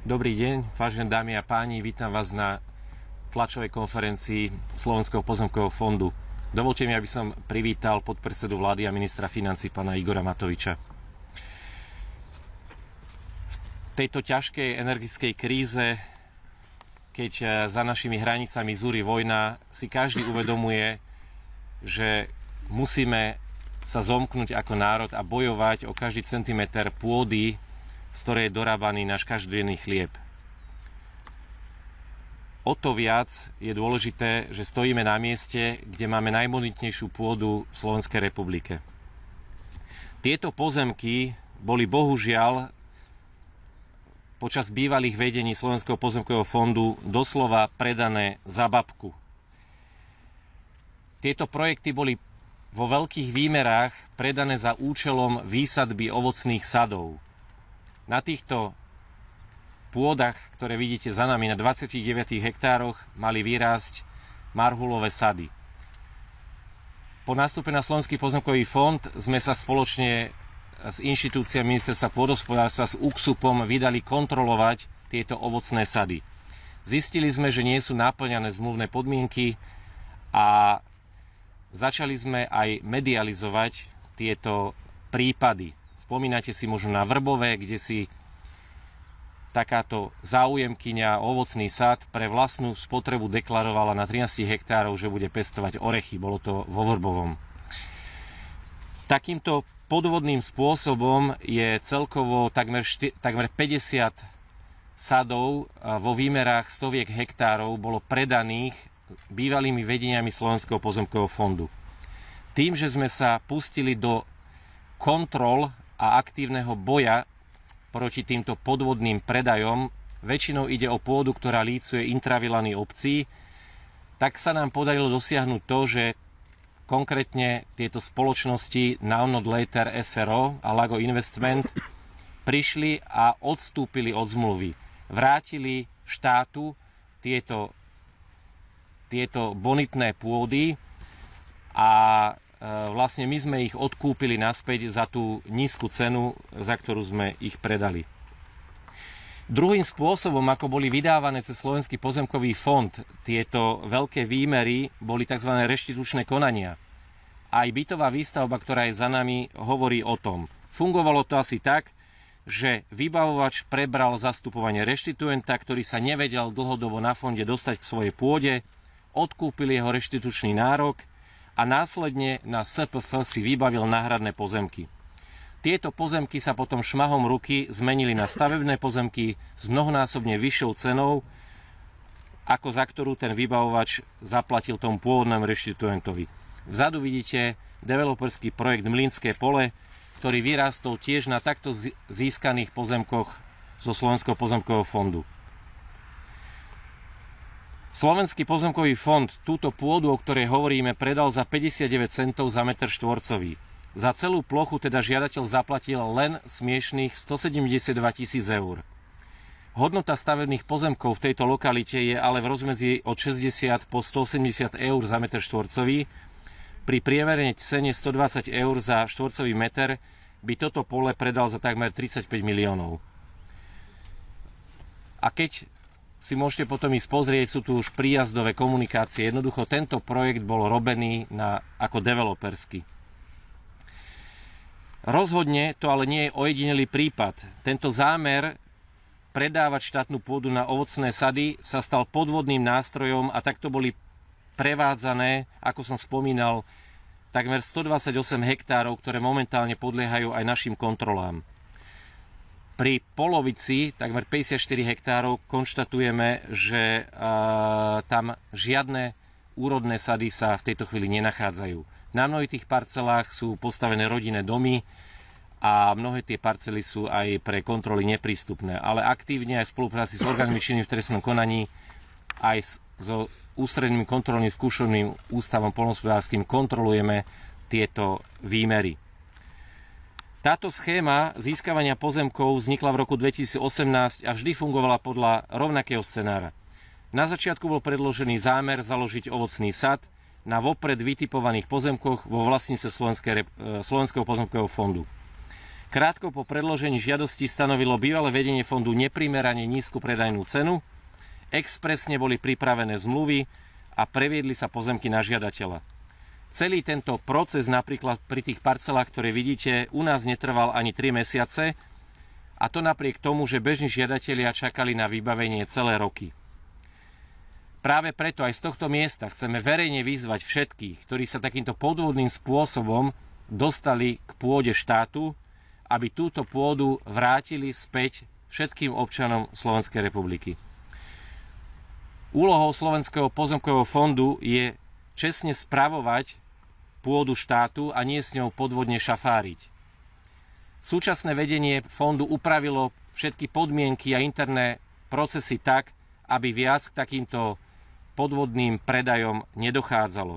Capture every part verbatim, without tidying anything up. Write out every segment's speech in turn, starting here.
Dobrý deň, vážené dámy a páni, vítam vás na tlačovej konferencii Slovenského pozemkového fondu. Dovolte mi, aby som privítal podpredsedu vlády a ministra financií pána Igora Matoviča. V tejto ťažkej energickej kríze, keď za našimi hranicami zúri vojna, si každý uvedomuje, že musíme sa zomknúť ako národ a bojovať o každý centimeter pôdy, z ktorej je dorábaný náš každodenný chlieb. O to viac je dôležité, že stojíme na mieste, kde máme najbonitnejšiu pôdu v Slovenskej republike. Tieto pozemky boli bohužiaľ počas bývalých vedení Slovenského pozemkového fondu doslova predané za babku. Tieto projekty boli vo veľkých výmerách predané za účelom výsadby ovocných sadov. Na týchto pôdach, ktoré vidíte za nami na dvadsiatich deviatich hektároch, mali vyrásť marhulové sady. Po nástupe na Slovenský pozemkový fond sme sa spoločne s inštitúciami ministerstva pôdohospodárstva s UKSUPom vydali kontrolovať tieto ovocné sady. Zistili sme, že nie sú naplňané zmluvné podmienky a začali sme aj medializovať tieto prípady. Spomínate si možno na Vrbové, kde si takáto záujemkyňa ovocný sad pre vlastnú spotrebu deklarovala na trinásť hektárov, že bude pestovať orechy. Bolo to vo Vrbovom. Takýmto podvodným spôsobom je celkovo takmer, takmer päťdesiat sadov vo výmerách stoviek hektárov bolo predaných bývalými vedeniami Slovenského pozemkového fondu. Tým, že sme sa pustili do kontrol a aktívneho boja proti týmto podvodným predajom, väčšinou ide o pôdu, ktorá lícuje intravilany obcí, tak sa nám podarilo dosiahnuť to, že konkrétne tieto spoločnosti Now Not Later es er o a Lago Investment prišli a odstúpili od zmluvy. Vrátili štátu tieto tieto bonitné pôdy a vlastne my sme ich odkúpili naspäť za tú nízku cenu, za ktorú sme ich predali. Druhým spôsobom, ako boli vydávané cez Slovenský pozemkový fond tieto veľké výmery, boli tzv. Reštitučné konania. Aj bytová výstavba, ktorá je za nami, hovorí o tom. Fungovalo to asi tak, že vybavovač prebral zastupovanie reštituenta, ktorý sa nevedel dlhodobo na fonde dostať k svojej pôde, odkúpil jeho reštitučný nárok a následne na es pé ef si vybavil náhradné pozemky. Tieto pozemky sa potom šmahom ruky zmenili na stavebné pozemky s mnohonásobne vyššou cenou, ako za ktorú ten vybavovač zaplatil tomu pôvodnému reštituentovi. Vzadu vidíte developerský projekt Mlynské pole, ktorý vyrástol tiež na takto získaných pozemkoch zo Slovenského pozemkového fondu. Slovenský pozemkový fond túto pôdu, o ktorej hovoríme, predal za päťdesiatdeväť centov za meter štvorcový. Za celú plochu teda žiadateľ zaplatil len smiešných stosedemdesiatdva tisíc eur. Hodnota stavebných pozemkov v tejto lokalite je ale v rozmedzi od šesťdesiat po stoosemdesiat eur za meter štvorcový. Pri priemernej cene stodvadsať eur za štvorcový meter by toto pole predal za takmer tridsaťpäť miliónov. A keď si môžete potom ísť pozrieť, sú tu už príjazdové komunikácie. Jednoducho tento projekt bol robený na, ako developerský. Rozhodne to ale nie je ojedinelý prípad. Tento zámer predávať štátnu pôdu na ovocné sady sa stal podvodným nástrojom a takto boli prevádzané, ako som spomínal, takmer stodvadsaťosem hektárov, ktoré momentálne podliehajú aj našim kontrolám. Pri polovici, takmer päťdesiatštyri hektárov, konštatujeme, že uh, tam žiadne úrodné sady sa v tejto chvíli nenachádzajú. Na mnohých tých parcelách sú postavené rodinné domy a mnohé tie parcely sú aj pre kontroly neprístupné. Ale aktívne aj v spolupráci s orgánmi činnými v trestnom konaní, aj so ústredným kontrolným skúšobným ústavom poľnohospodárskym kontrolujeme tieto výmery. Táto schéma získavania pozemkov vznikla v roku dvetisícosemnásť a vždy fungovala podľa rovnakého scenára. Na začiatku bol predložený zámer založiť ovocný sad na vopred vytipovaných pozemkoch vo vlastníctve Slovenského pozemkového fondu. Krátko po predložení žiadosti stanovilo bývalé vedenie fondu neprimerane nízku predajnú cenu, expresne boli pripravené zmluvy a previedli sa pozemky na žiadateľa. Celý tento proces napríklad pri tých parcelách, ktoré vidíte, u nás netrval ani tri mesiace, a to napriek tomu, že bežní žiadatelia čakali na vybavenie celé roky. Práve preto aj z tohto miesta chceme verejne vyzvať všetkých, ktorí sa takýmto podvodným spôsobom dostali k pôde štátu, aby túto pôdu vrátili späť všetkým občanom Slovenskej republiky. Úlohou Slovenského pozemkového fondu je čestne spravovať pôdu štátu a nie s ňou podvodne šafáriť. Súčasné vedenie fondu upravilo všetky podmienky a interné procesy tak, aby viac k takýmto podvodným predajom nedochádzalo.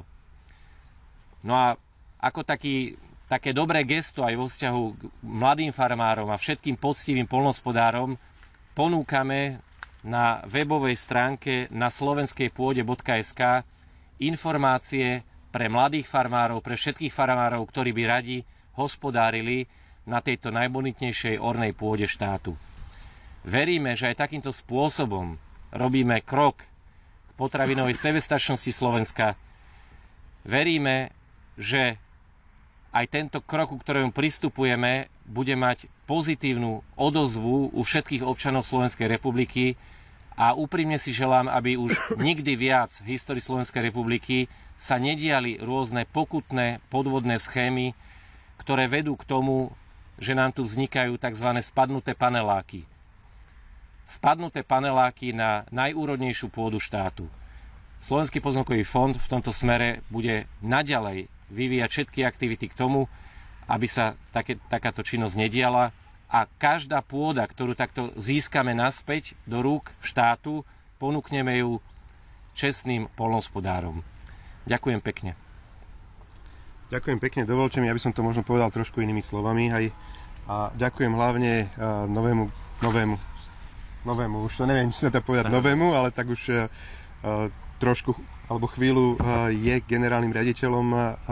No a ako taký Také dobré gesto aj vo vzťahu k mladým farmárom a všetkým poctivým poľnohospodárom ponúkame na webovej stránke na slovenskej pôde bodka es ká informácie pre mladých farmárov, pre všetkých farmárov, ktorí by radi hospodárili na tejto najbonitnejšej ornej pôde štátu. Veríme, že aj takýmto spôsobom robíme krok k potravinovej sebestačnosti Slovenska. Veríme, že aj tento krok, ku ktorému pristupujeme, bude mať pozitívnu odozvu u všetkých občanov Slovenskej republiky a úprimne si želám, aby už nikdy viac v histórii Slovenskej republiky sa nediali rôzne pokutné podvodné schémy, ktoré vedú k tomu, že nám tu vznikajú tzv. Spadnuté paneláky. Spadnuté paneláky na najúrodnejšiu pôdu štátu. Slovenský pozemkový fond v tomto smere bude naďalej vyvíjať všetky aktivity k tomu, aby sa také, takáto činnosť nediala a každá pôda, ktorú takto získame naspäť do rúk štátu, ponúkneme ju čestným poľnohospodárom. Ďakujem pekne. Ďakujem pekne, dovolte mi, aby som to možno povedal trošku inými slovami. Hej. A ďakujem hlavne uh, novému, novému, novému, už to neviem, či sa to povedať novému, ale tak už uh, trošku alebo chvíľu je generálnym riaditeľom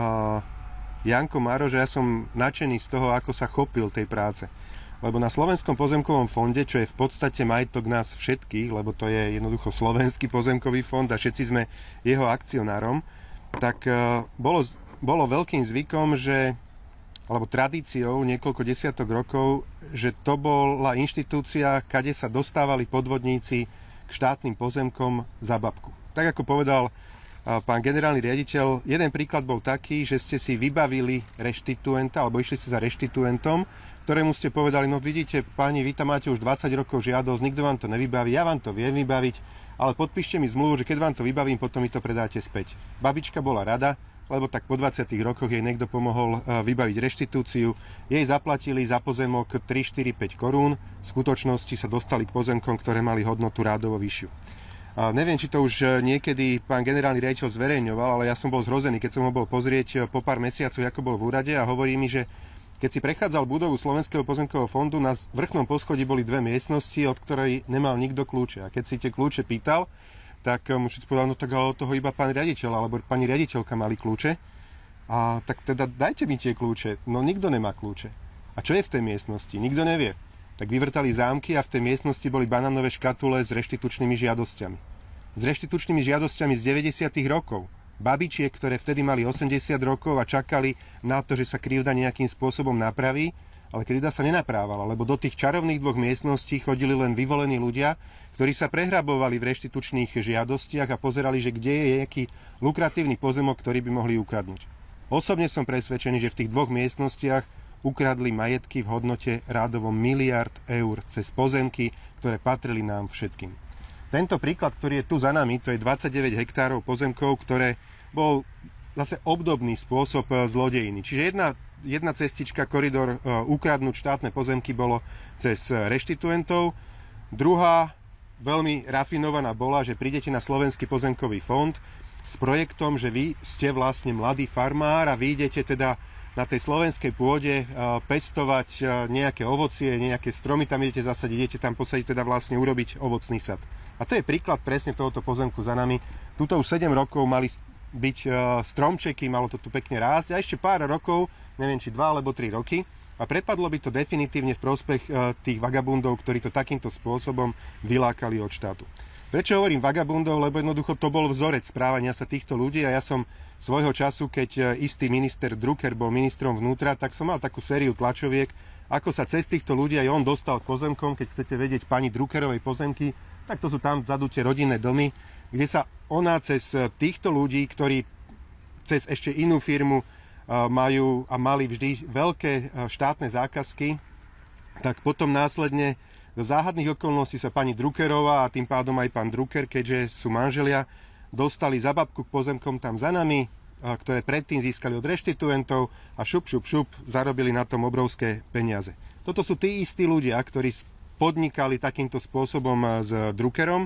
Janko Máro, že ja som nadšený z toho, ako sa chopil tej práce. Lebo na Slovenskom pozemkovom fonde, čo je v podstate majetok nás všetkých, lebo to je jednoducho Slovenský pozemkový fond a všetci sme jeho akcionárom, tak bolo, bolo veľkým zvykom, že, alebo tradíciou niekoľko desiatok rokov, že to bola inštitúcia, kade sa dostávali podvodníci k štátnym pozemkom za babku. Tak ako povedal pán generálny riaditeľ, jeden príklad bol taký, že ste si vybavili reštituenta, alebo išli ste za reštituentom, ktorému ste povedali, no vidíte, páni, vy tam máte už dvadsať rokov žiadosť, nikto vám to nevybaví, ja vám to viem vybaviť, ale podpíšte mi zmluvu, že keď vám to vybavím, potom mi to predáte späť. Babička bola rada, lebo tak po dvadsiatich rokoch jej niekto pomohol vybaviť reštitúciu. Jej zaplatili za pozemok tri, štyri, päť korún, v skutočnosti sa dostali k pozemkom, ktoré mali hodnotu rádovo vyššiu. A neviem, či to už niekedy pán generálny riaditeľ zverejňoval, ale ja som bol zhrozený, keď som ho bol pozrieť po pár mesiacoch, ako bol v úrade, a hovorí mi, že keď si prechádzal budovu Slovenského pozemkového fondu, na vrchnom poschodí boli dve miestnosti, od ktorej nemal nikto kľúče. A keď si tie kľúče pýtal, tak mu všetci povedal, no tak ale od toho iba pán riaditeľ alebo pani riaditeľka mali kľúče. A tak teda dajte mi tie kľúče. No nikto nemá kľúče. A čo je v tej miestnosti? Nikto nevie. Tak vyvrtali zámky a v tej miestnosti boli banánové škatule s reštitučnými žiadosťami. S reštitučnými žiadosťami z deväťdesiatych rokov. Babičiek, ktoré vtedy mali osemdesiat rokov a čakali na to, že sa krivda nejakým spôsobom napraví, ale krivda sa nenaprávala, lebo do tých čarovných dvoch miestností chodili len vyvolení ľudia, ktorí sa prehrabovali v reštitučných žiadostiach a pozerali, že kde je nejaký lukratívny pozemok, ktorý by mohli ukradnúť. Osobne som presvedčený, že v tých dvoch miestnostiach ukradli majetky v hodnote rádovo miliard eur cez pozemky, ktoré patrili nám všetkým. Tento príklad, ktorý je tu za nami, to je dvadsaťdeväť hektárov pozemkov, ktoré bol zase obdobný spôsob zlodejiny. Čiže jedna, jedna cestička, koridor ukradnúť štátne pozemky bolo cez reštituentov. Druhá, veľmi rafinovaná bola, že prídete na Slovenský pozemkový fond s projektom, že vy ste vlastne mladý farmár a vy idete teda na tej slovenskej pôde pestovať nejaké ovocie, nejaké stromy, tam idete zasadiť, idete tam posadiť, teda vlastne urobiť ovocný sad. A to je príklad presne tohoto pozemku za nami. Tuto už sedem rokov mali byť stromčeky, malo to tu pekne rásť a ešte pár rokov, neviem či dva alebo tri roky, a prepadlo by to definitívne v prospech tých vagabundov, ktorí to takýmto spôsobom vylákali od štátu. Prečo hovorím vagabundov? Lebo jednoducho to bol vzorec správania sa týchto ľudí a ja som svojho času, keď istý minister Drucker bol ministrom vnútra, tak som mal takú sériu tlačoviek, ako sa cez týchto ľudí aj on dostal k pozemkom. Keď chcete vedieť pani Druckerovej pozemky, tak to sú tam vzadu tie rodinné domy, kde sa ona cez týchto ľudí, ktorí cez ešte inú firmu majú a mali vždy veľké štátne zákazky, tak potom následne do záhadných okolností sa pani Druckerová a tým pádom aj pán Drucker, keďže sú manželia, dostali za babku k pozemkom tam za nami, ktoré predtým získali od reštituentov a šup, šup, šup, zarobili na tom obrovské peniaze. Toto sú tí istí ľudia, ktorí podnikali takýmto spôsobom s Druckerom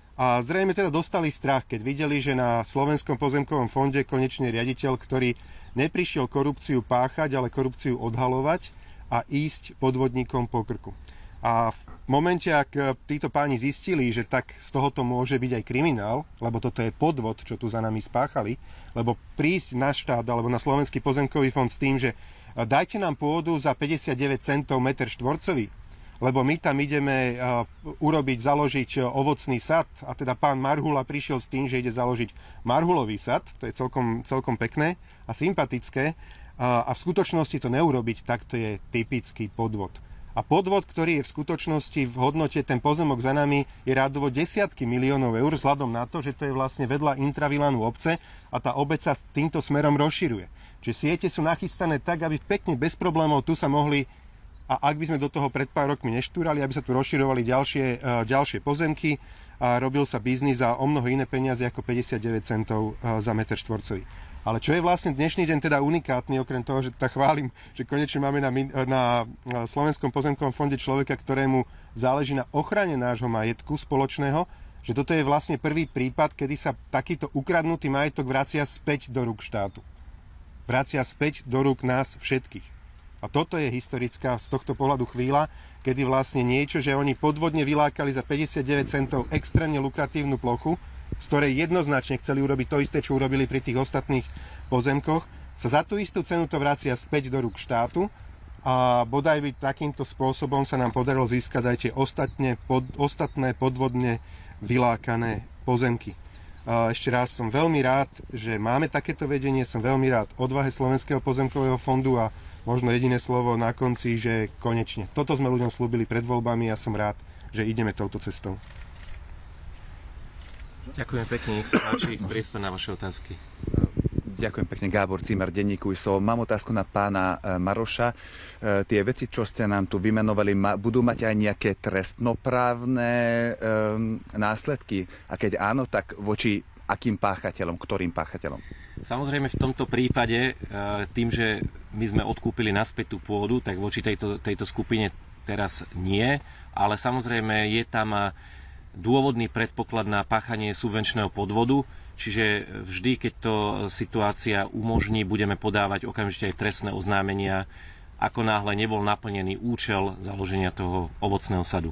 a zrejme teda dostali strach, keď videli, že na Slovenskom pozemkovom fonde konečne riaditeľ, ktorý neprišiel korupciu páchať, ale korupciu odhalovať a ísť podvodníkom po krku. A v momente, ak títo páni zistili, že tak z tohoto môže byť aj kriminál, lebo toto je podvod, čo tu za nami spáchali, lebo prísť na štát alebo na Slovenský pozemkový fond s tým, že dajte nám pôdu za päťdesiatdeväť centov meter štvorcový, lebo my tam ideme urobiť, založiť ovocný sad, a teda pán Marhula prišiel s tým, že ide založiť marhulový sad, to je celkom, celkom pekné a sympatické, a v skutočnosti to neurobiť, tak to je typický podvod. A podvod, ktorý je v skutočnosti v hodnote, ten pozemok za nami je rádovo desiatky miliónov eur, vzhľadom na to, že to je vlastne vedľa intravilánu obce a tá obec sa týmto smerom rozširuje. Čiže siete sú nachystané tak, aby pekne bez problémov tu sa mohli, a ak by sme do toho pred pár rokmi neštúrali, aby sa tu rozširovali ďalšie, ďalšie pozemky a robil sa biznis za o mnoho iné peniaze ako päťdesiatdeväť centov za meter štvorcový. Ale čo je vlastne dnešný deň teda unikátny, okrem toho, že teda chválim, že konečne máme na, na Slovenskom pozemkovom fonde človeka, ktorému záleží na ochrane nášho majetku spoločného, že toto je vlastne prvý prípad, kedy sa takýto ukradnutý majetok vracia späť do rúk štátu. Vracia späť do rúk nás všetkých. A toto je historická z tohto pohľadu chvíľa, kedy vlastne niečo, že oni podvodne vylákali za päťdesiatdeväť centov extrémne lukratívnu plochu, z ktorej jednoznačne chceli urobiť to isté, čo urobili pri tých ostatných pozemkoch, sa za tú istú cenu to vracia späť do rúk štátu a bodaj by takýmto spôsobom sa nám podarilo získať aj tie ostatne, pod, ostatné podvodne vylákané pozemky. A ešte raz som veľmi rád, že máme takéto vedenie, som veľmi rád odvahe Slovenského pozemkového fondu a možno jediné slovo na konci, že konečne. Toto sme ľuďom slúbili pred voľbami a som rád, že ideme touto cestou. Ďakujem pekne, nech sa páči, priestor na vaše otázky. Ďakujem pekne, Gábor Cimar, denníku es o. Mám otázku na pána Maroša. Tie veci, čo ste nám tu vymenovali, budú mať aj nejaké trestnoprávne um, následky? A keď áno, tak voči akým páchateľom, ktorým páchateľom? Samozrejme v tomto prípade, tým, že my sme odkúpili naspäť tú pôdu, tak voči tejto, tejto skupine teraz nie, ale samozrejme je tam dôvodný predpoklad na páchanie subvenčného podvodu, čiže vždy, keď to situácia umožní, budeme podávať okamžite aj trestné oznámenia, ako náhle nebol naplnený účel založenia toho ovocného sadu.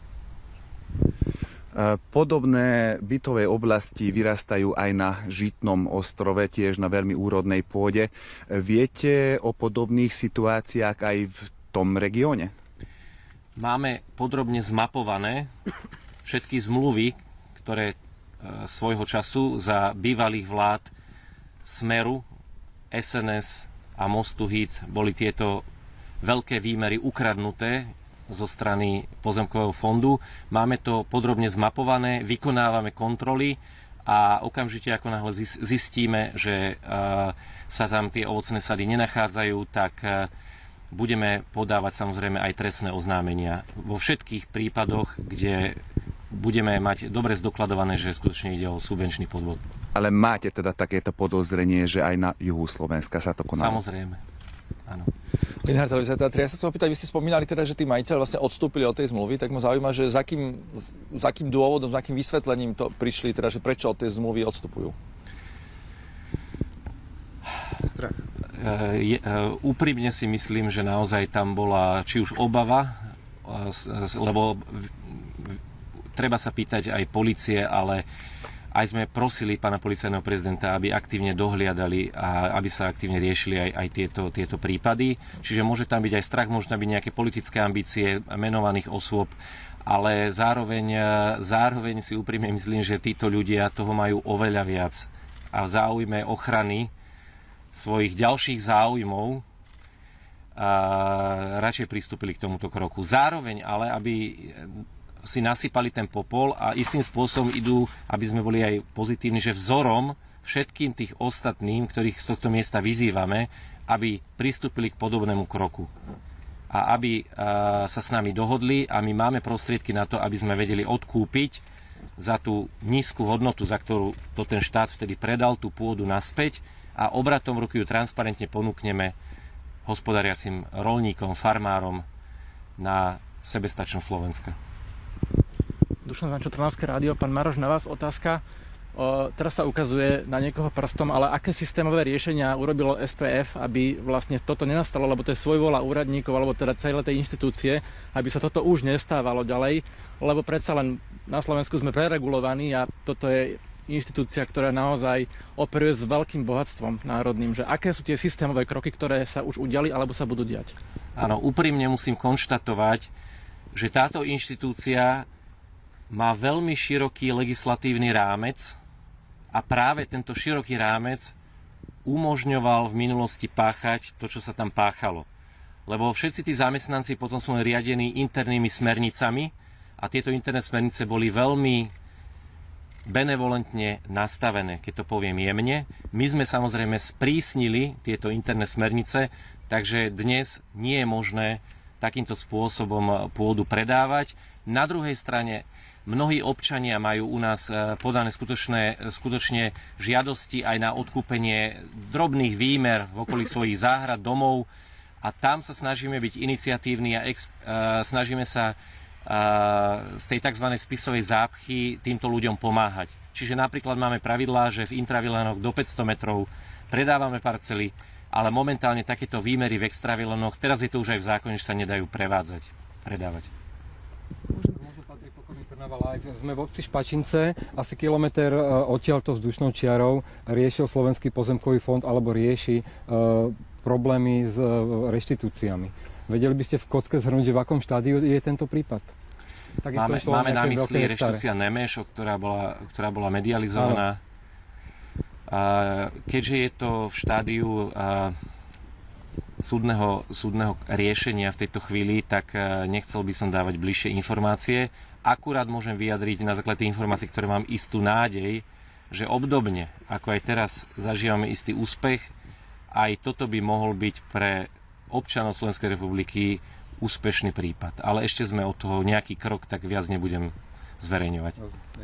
Podobné bytové oblasti vyrastajú aj na Žitnom ostrove, tiež na veľmi úrodnej pôde. Viete o podobných situáciách aj v tom regióne? Máme podrobne zmapované všetky zmluvy, ktoré svojho času za bývalých vlád Smeru, es en es a Mostu Híd boli tieto veľké výmery ukradnuté zo strany Pozemkového fondu. Máme to podrobne zmapované, vykonávame kontroly a okamžite, ako náhle zistíme, že sa tam tie ovocné sady nenachádzajú, tak budeme podávať samozrejme aj trestné oznámenia. Vo všetkých prípadoch, kde budeme mať dobre zdokladované, že skutočne ide o subvenčný podvod. Ale máte teda takéto podozrenie, že aj na juhu Slovenska sa to konalo? Samozrejme, áno. Linhard, ja sa chcem opýtať, vy ste spomínali teda, že tí majiteľ vlastne odstúpili od tej zmluvy, tak ma zaujíma, že za akým, za akým dôvodom, za akým vysvetlením to prišli, teda, že prečo od tej zmluvy odstupujú? Strach. Je, úprimne si myslím, že naozaj tam bola či už obava, lebo treba sa pýtať aj polície, ale Aj sme prosili pána policajného prezidenta, aby aktívne dohliadali a aby sa aktívne riešili aj, aj tieto, tieto prípady. Čiže môže tam byť aj strach, môžu tam byť nejaké politické ambície menovaných osôb, ale zároveň, zároveň si úprimne myslím, že títo ľudia toho majú oveľa viac a v záujme ochrany svojich ďalších záujmov a radšej pristúpili k tomuto kroku. Zároveň ale, aby si nasypali ten popol a istým spôsobom idú, aby sme boli aj pozitívni, že vzorom všetkým tých ostatným, ktorých z tohto miesta vyzývame, aby pristúpili k podobnému kroku. A aby a, sa s nami dohodli a my máme prostriedky na to, aby sme vedeli odkúpiť za tú nízku hodnotu, za ktorú to ten štát vtedy predal, tú pôdu naspäť a obratom ruky ju transparentne ponúkneme hospodariacim roľníkom, farmárom na sebestačnom Slovenska. Dušan Vančo, Trnavské rádio. Pán Maroš, na vás otázka. O, teraz sa ukazuje na niekoho prstom, ale aké systémové riešenia urobilo es pé ef, aby vlastne toto nenastalo, lebo to je svojvoľa úradníkov, alebo teda celé tej inštitúcie, aby sa toto už nestávalo ďalej, lebo predsa len na Slovensku sme preregulovaní a toto je inštitúcia, ktorá naozaj operuje s veľkým bohatstvom národným. Že aké sú tie systémové kroky, ktoré sa už udiali alebo sa budú diať? Áno, úprimne musím konštatovať, že táto inštitúcia má veľmi široký legislatívny rámec a práve tento široký rámec umožňoval v minulosti páchať to, čo sa tam páchalo. Lebo všetci tí zamestnanci potom sú riadení internými smernicami a tieto interné smernice boli veľmi benevolentne nastavené, keď to poviem jemne. My sme samozrejme sprísnili tieto interné smernice, takže dnes nie je možné takýmto spôsobom pôdu predávať. Na druhej strane mnohí občania majú u nás podané skutočné, skutočne žiadosti aj na odkúpenie drobných výmer v okolí svojich záhrad, domov a tam sa snažíme byť iniciatívni a ex, uh, snažíme sa z tej tzv. Spisovej zápchy týmto ľuďom pomáhať. Čiže napríklad máme pravidlá, že v intravilénoch do päťsto metrov predávame parcely, ale momentálne takéto výmery v extravilénoch, teraz je to už aj v zákone, že sa nedajú prevádzať, predávať. Sme v obci Špačince, asi kilometr odtiaľto vzdušnou čiarou riešil Slovenský pozemkový fond alebo rieši uh, problémy s uh, reštitúciami. Vedeli by ste v kocke zhrnúť, že v akom štádiu je tento prípad? Máme, máme na mysli reštitúcia Nemeš, ktorá bola, ktorá bola medializovaná. A keďže je to v štádiu a, súdneho, súdneho riešenia v tejto chvíli, tak a, nechcel by som dávať bližšie informácie. Akurát môžem vyjadriť na základe tých informácií, ktoré mám istú nádej, že obdobne, ako aj teraz zažívame istý úspech, aj toto by mohol byť pre občanov Slovenskej republiky úspešný prípad. Ale ešte sme od toho nejaký krok, tak viac nebudem zverejňovať.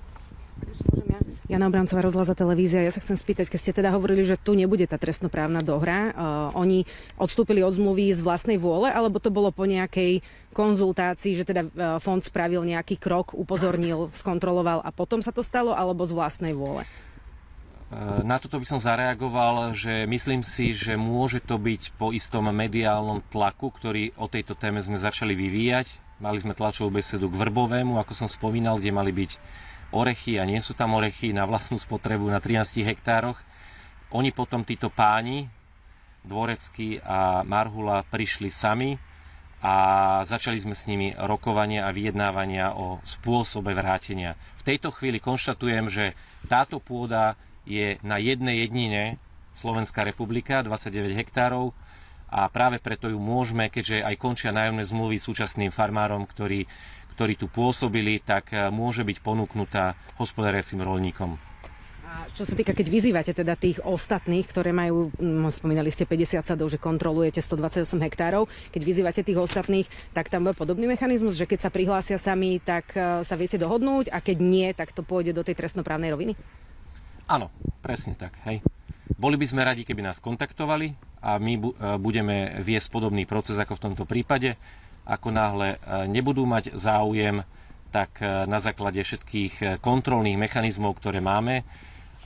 Jana Obrancová, Rozhlas a televízia. Ja sa chcem spýtať, keď ste teda hovorili, že tu nebude tá trestnoprávna dohra, uh, oni odstúpili od zmluvy z vlastnej vôle, alebo to bolo po nejakej konzultácii, že teda uh, fond spravil nejaký krok, upozornil, skontroloval a potom sa to stalo, alebo z vlastnej vôle? Na toto by som zareagoval, že myslím si, že môže to byť po istom mediálnom tlaku, ktorý o tejto téme sme začali vyvíjať. Mali sme tlačovú besedu k Vrbovému, ako som spomínal, kde mali byť orechy a nie sú tam orechy na vlastnú spotrebu na trinástich hektároch. Oni potom, títo páni, Dvorecký a Marhula, prišli sami a začali sme s nimi rokovania a vyjednávania o spôsobe vrátenia. V tejto chvíli konštatujem, že táto pôda je na jednej jedine Slovenská republika, dvadsaťdeväť hektárov a práve preto ju môžeme, keďže aj končia nájomné zmluvy súčasným farmárom, ktorí, ktorí tu pôsobili, tak môže byť ponúknutá hospodáriacim roľníkom. A čo sa týka, keď vyzývate teda tých ostatných, ktoré majú, spomínali ste päťdesiat sadov, že kontrolujete stodvadsaťosem hektárov, keď vyzývate tých ostatných, tak tam bude podobný mechanizmus, že keď sa prihlásia sami, tak sa viete dohodnúť a keď nie, tak to pôjde do tej trestnoprávnej roviny? Áno, presne tak. Hej. Boli by sme radi, keby nás kontaktovali a my bu- budeme viesť podobný proces ako v tomto prípade. Ako náhle nebudú mať záujem, tak na základe všetkých kontrolných mechanizmov, ktoré máme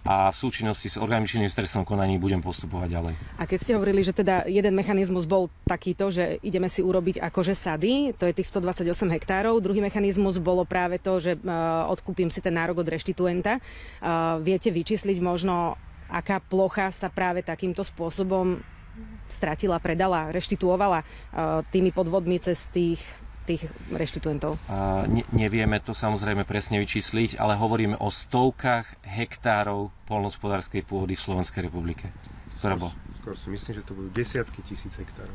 a v súčinnosti s orgánmi činnými v trestnom konaní budem postupovať ďalej. A keď ste hovorili, že teda jeden mechanizmus bol takýto, že ideme si urobiť akože sady, to je tých stodvadsaťosem hektárov, druhý mechanizmus bolo práve to, že uh, odkúpim si ten nárok od reštituenta. Uh, viete vyčísliť možno, aká plocha sa práve takýmto spôsobom stratila, predala, reštituovala uh, tými podvodmi cez tých tých reštituentov? A ne, nevieme to samozrejme presne vyčísliť, ale hovoríme o stovkách hektárov poľnohospodárskej pôdy v Slovenskej republike. Ktorá Skôr, bola? skôr si myslím, že to budú desiatky tisíc hektárov.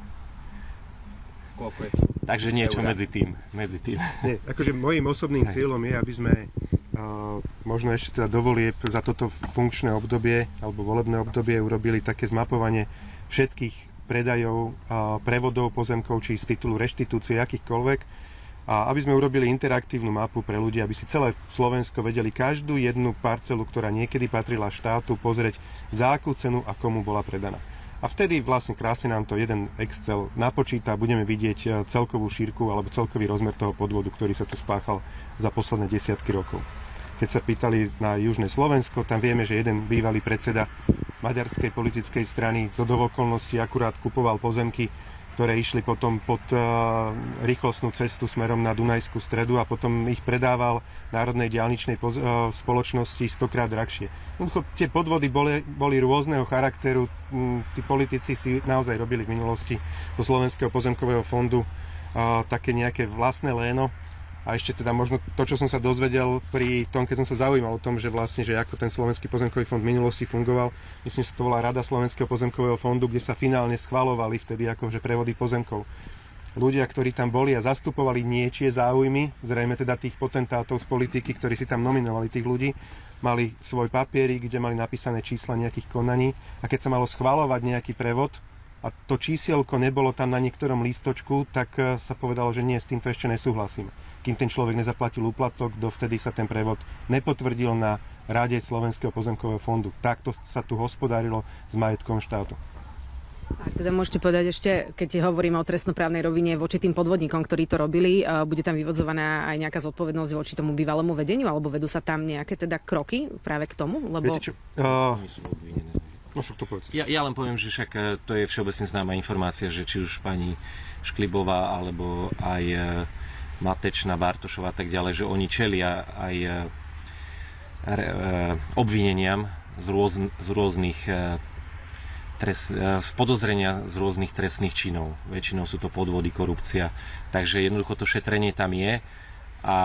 Koľko je? Takže niečo Eura. medzi tým. Medzi tým. Nie, akože môjim osobným cieľom je, aby sme uh, možno ešte teda dovolieb za toto funkčné obdobie alebo volebné obdobie urobili také zmapovanie všetkých predajov, a prevodov pozemkov, či z titulu reštitúcie, akýchkoľvek. A aby sme urobili interaktívnu mapu pre ľudí, aby si celé Slovensko vedeli každú jednu parcelu, ktorá niekedy patrila štátu, pozrieť, za akú cenu a komu bola predaná. A vtedy vlastne krásne nám to jeden Excel napočíta, budeme vidieť celkovú šírku alebo celkový rozmer toho podvodu, ktorý sa tu spáchal za posledné desiatky rokov. Keď sa pýtali na južné Slovensko, tam vieme, že jeden bývalý predseda maďarskej politickej strany z okolností akurát kupoval pozemky, ktoré išli potom pod uh, rýchlostnú cestu smerom na Dunajskú stredu a potom ich predával národnej diaľničnej poz- uh, spoločnosti stokrát drahšie. No, tie podvody boli, boli rôzneho charakteru. Mm, tí politici si naozaj robili v minulosti zo Slovenského pozemkového fondu uh, také nejaké vlastné léno. A ešte teda možno to, čo som sa dozvedel pri tom, keď som sa zaujímal o tom, že vlastne, že ako ten Slovenský pozemkový fond v minulosti fungoval, myslím, že to bola Rada Slovenského pozemkového fondu, kde sa finálne schvaľovali vtedy akože prevody pozemkov. Ľudia, ktorí tam boli a zastupovali niečie záujmy, zrejme teda tých potentátov z politiky, ktorí si tam nominovali tých ľudí, mali svoj papierik, kde mali napísané čísla nejakých konaní a keď sa malo schvaľovať nejaký prevod, a to čísielko nebolo tam na niektorom lístočku, tak sa povedalo, že nie, s týmto ešte nesúhlasíme. Kým ten človek nezaplatil úplatok, dovtedy sa ten prevod nepotvrdil na Rade Slovenského pozemkového fondu. Takto sa tu hospodárilo s majetkom štátu. A teda môžete povedať ešte, keď hovoríme o trestnoprávnej rovine voči tým podvodníkom, ktorí to robili, bude tam vyvodzovaná aj nejaká zodpovednosť voči tomu bývalému vedeniu, alebo vedú sa tam nejaké teda kroky práve k tomu? Lebo... Viete čo? Uh... No, ja, ja len poviem, že však to je všeobecne známa informácia, že či už pani Šklibová alebo aj Matečná, Bartošová a tak ďalej, že oni čelia aj re, obvineniam z, rôz, z rôznych trest, z podozrenia z rôznych trestných činov. Väčšinou sú to podvody, korupcia. Takže jednoducho to šetrenie tam je a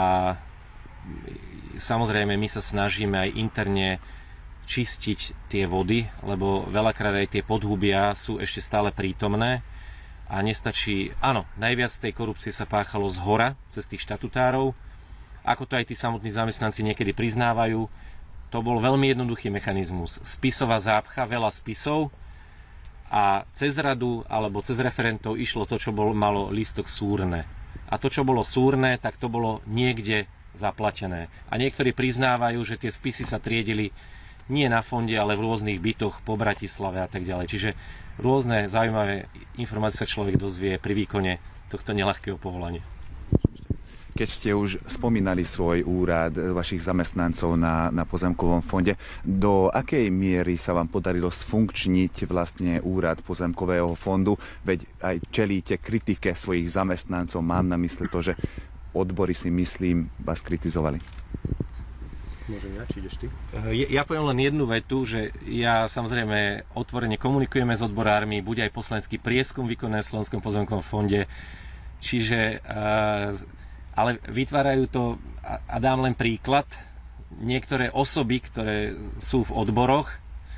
samozrejme my sa snažíme aj interne čistiť tie vody, lebo veľakrát aj tie podhubia sú ešte stále prítomné a nestačí, áno, najviac tej korupcie sa páchalo z hora, cez tých štatutárov, ako to aj tí samotní zamestnanci niekedy priznávajú. To bol veľmi jednoduchý mechanizmus. Spisová zápcha, veľa spisov a cez radu alebo cez referentov išlo to, čo bolo, malo lístok súrne. A to, čo bolo súrne, tak to bolo niekde zaplatené. A niektorí priznávajú, že tie spisy sa triedili nie na fonde, ale v rôznych bytoch po Bratislave a tak ďalej. Čiže rôzne zaujímavé informácie sa človek dozvie pri výkone tohto neľahkého povolania. Keď ste už spomínali svoj úrad, vašich zamestnancov na, na pozemkovom fonde, do akej miery sa vám podarilo sfunkčniť vlastne úrad pozemkového fondu? Veď aj čelíte kritike svojich zamestnancov. Mám na mysli to, že odbory si myslím vás kritizovali. Môžem ja, či ideš ty? Ja poviem len jednu vetu, že ja samozrejme otvorene komunikujeme s odborármi, bude aj poslanecký prieskum vykonaný v Slovenskom pozemkovom fonde, čiže, ale vytvárajú to, a dám len príklad, niektoré osoby, ktoré sú v odboroch,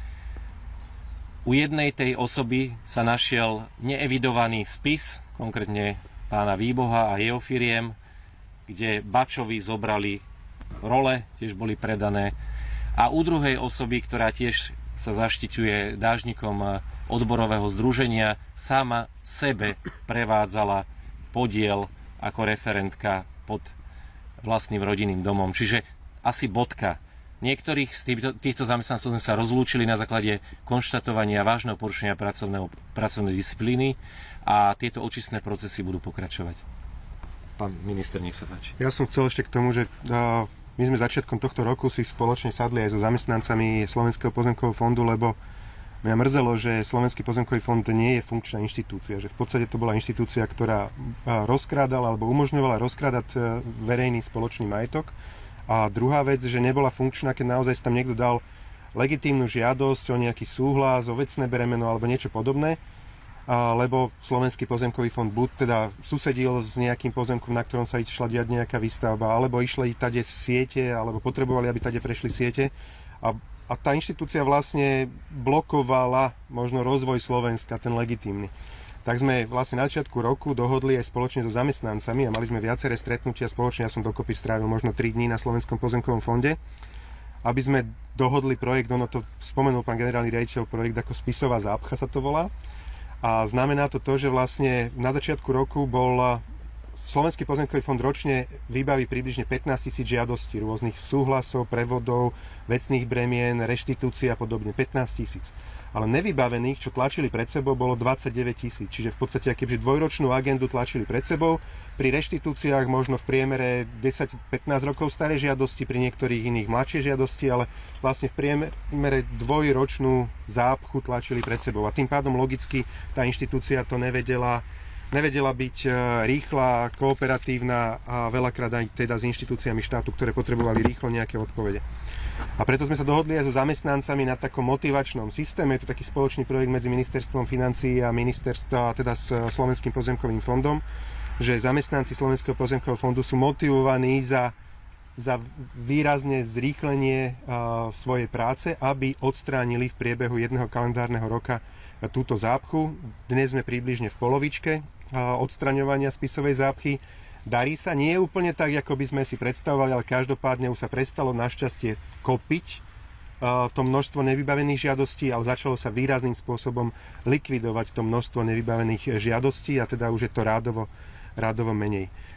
u jednej tej osoby sa našiel neevidovaný spis, konkrétne pána Výboha a jeho firiem, kde Bačovi zobrali role, tiež boli predané. A u druhej osoby, ktorá tiež sa zaštiťuje dážnikom odborového združenia, sama sebe prevádzala podiel ako referentka pod vlastným rodinným domom. Čiže asi bodka. Niektorých z týchto, týchto zamestnancov sme sa rozlúčili na základe konštatovania vážneho porušenia pracovnej disciplíny a tieto očistné procesy budú pokračovať. Pán minister, nech sa páči. Ja som chcel ešte k tomu, že uh, my sme začiatkom tohto roku si spoločne sadli aj so zamestnancami Slovenského pozemkového fondu, lebo mňa mrzelo, že Slovenský pozemkový fond nie je funkčná inštitúcia, že v podstate to bola inštitúcia, ktorá rozkrádala alebo umožňovala rozkrádať verejný spoločný majetok. A druhá vec, že nebola funkčná, keď naozaj tam niekto dal legitímnu žiadosť o nejaký súhlas, o vecné bremeno alebo niečo podobné, lebo Slovenský pozemkový fond buď teda susedil s nejakým pozemkom, na ktorom sa išla diať nejaká výstavba, alebo išli tade siete, alebo potrebovali, aby tade prešli siete. A, a tá inštitúcia vlastne blokovala možno rozvoj Slovenska, ten legitímny. Tak sme vlastne na začiatku roku dohodli aj spoločne so zamestnancami a mali sme viaceré stretnutia spoločne, ja som dokopy strávil možno tri dní na Slovenskom pozemkovom fonde, aby sme dohodli projekt, ono to spomenul pán generálny riaditeľ, projekt ako spisová zápcha sa to volá. A znamená to to, že vlastne na začiatku roku bol Slovenský pozemkový fond ročne vybaví približne pätnásť tisíc žiadostí, rôznych súhlasov, prevodov, vecných bremien, reštitúcií a podobne, pätnásť tisíc. Ale nevybavených, čo tlačili pred sebou, bolo dvadsaťdeväť tisíc. Čiže v podstate akýže dvojročnú agendu tlačili pred sebou. Pri reštitúciách možno v priemere desať pätnásť rokov staré žiadosti, pri niektorých iných mladšie žiadosti, ale vlastne v priemere dvojročnú zápchu tlačili pred sebou. A tým pádom logicky tá inštitúcia to nevedela, nevedela byť rýchla, kooperatívna a veľakrát aj teda s inštitúciami štátu, ktoré potrebovali rýchlo nejaké odpovede. A preto sme sa dohodli aj so zamestnancami na takom motivačnom systéme. Je to taký spoločný projekt medzi Ministerstvom financií a ministerstva, teda s Slovenským pozemkovým fondom, že zamestnanci Slovenského pozemkového fondu sú motivovaní za, za výrazne zrýchlenie uh, svojej práce, aby odstránili v priebehu jedného kalendárneho roka túto zápchu. Dnes sme približne v polovičke uh, odstraňovania spisovej zápchy. Darí sa, nie je úplne tak, ako by sme si predstavovali, ale každopádne už sa prestalo našťastie kopiť uh, to množstvo nevybavených žiadostí, ale začalo sa výrazným spôsobom likvidovať to množstvo nevybavených žiadostí a teda už je to rádovo, rádovo menej.